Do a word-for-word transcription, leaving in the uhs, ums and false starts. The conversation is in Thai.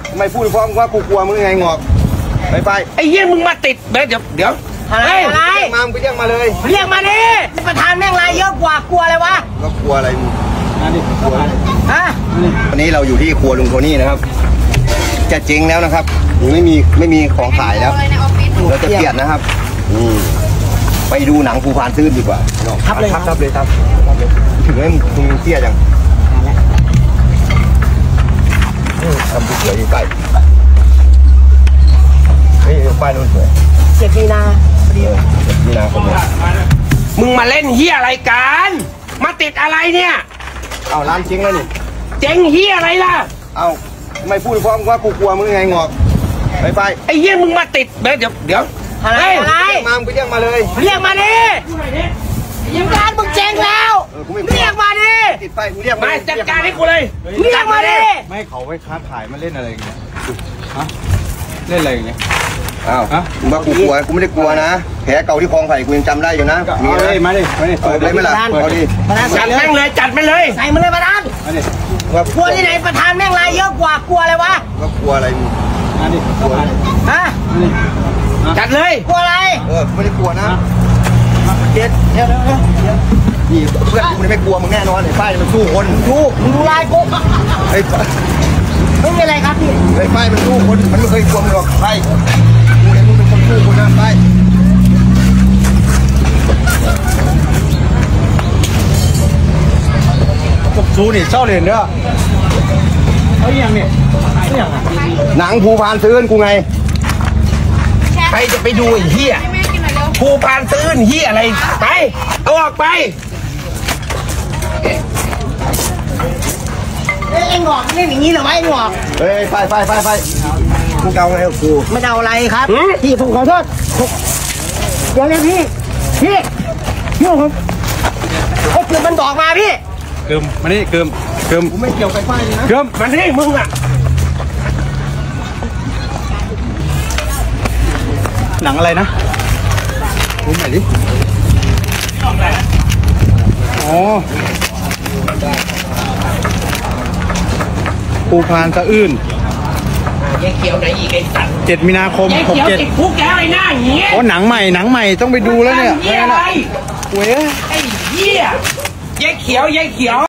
ไม่พูดเพราะว่ากูกลัวมึงไงงอกไปไปไอ้เหี้ยมึงมาติดเดี๋ยวเดี๋ยวเดี๋ยวอะไรอะไรมาไปเรียกมาเลยเรียกมาดิประธานแม่งรายเยอะกว่ากลัวอะไรวะก็กลัวอะไรมึงกลัวฮะวันนี้เราอยู่ที่ครัวลุงโทนี่นะครับจะเจ๊งแล้วนะครับไม่มีไม่มีของขายแล้วเราจะเกลียดนะครับอืมไปดูหนังภูพานซื่นดีกว่าครับเลยครับเลยครับถึงให้มึงเสียจังทำสวยๆใกล้เฮ้ยป้ายนู้นสวยเจ็ดมีนาเจ็ดมีนาคมมึงมาเล่นเฮียอะไรกันมาติดอะไรเนี่ยเอาร้านเจ๊งแล้วนี่เจ๊งเฮียอะไรล่ะเอาไม่พูดเพราะว่ากูกลัวมึงไงงอกไปไปไอ้เฮียมึงมาติดเดี๋ยวเดี๋ยวเดี๋ยวอะไรอะไรมาไปเรียกมาเลยเรียกมาดิยังร้านมึงเจ๊งแล้วเรียกมาดิติดไฟเรียกมาจัดการให้กูเลยเรียกมาดิไม่เขาไว้ค้าขายมาเล่นอะไรอย่างเงี้ยฮะเล่นอะไรอย่างเงี้ยอ้าวมึงว่ากูกลัวกูไม่ได้กลัวนะแผลเก่าที่คลองไผ่กูยังจำได้อยู่นะมีเลยมาดิมาดิเปิดเลยไม่หลับเอาดิจัดแม่งเลยจัดไปเลยใส่มาเลยประธานกลัวที่ไหนประธานแม่งรายเยอะกว่ากลัวอะไรวะก็กลัวอะไรมึงมาดิกลัวฮะจัดเลยกลัวอะไรเออไม่ได้กลัวนะเด็ดเดี๋ยวเดี๋ยวนี่เพื่อนกูไม่กลัวมึงแน่นอนไอ้ป้ายมันสู้คนดูมึงดูลายกูไอ้ไม่มีอะไรครับพี่ไอ้ป้ายมันสู้คนมันไม่เคยกลัวมึงหรอกไป้กูเห็นมึงเป็นคนสู้คนนะป้ายพวกซูนี่เจ้าเรียนเด้อเอาอย่างนี้อย่างอ่ะหนังภูพานซื้อกูไงใครจะไปดูไอ้เหี้ยภูพานซื้อเหี้ยอะไรไปเอาออกไปเอ้ยหงอกเล่นอย่างนี้เหรอวะไอ้หงอกเฮ้ยไปไปไปไปกูเกาไงกูไม่เอาอะไรครับพี่ผมขอโทษเดี๋ยวเลยพี่พี่พี่ผมไอ้เกลือมันบอกมาพี่เกิมมานี่เกิมเกิมกูไม่เกี่ยวกับไฟเลยนะเกิมมาที่มึงอ่ะหนังอะไรนะดูหน่อยดิอ๋อภูพานสะอื้นยายเขียวไหนอีกไอ้สัตว์เจ็ดมีนาคมหกเจ็ดติดคุกแล้วไอ้หน้าเหี้ยโอ้หนังใหม่หนังใหม่ต้องไปดูแล้วเนี่ยเหี้ยอะไรเว้ยไอ้เหี้ยยายเขียวยายเขียว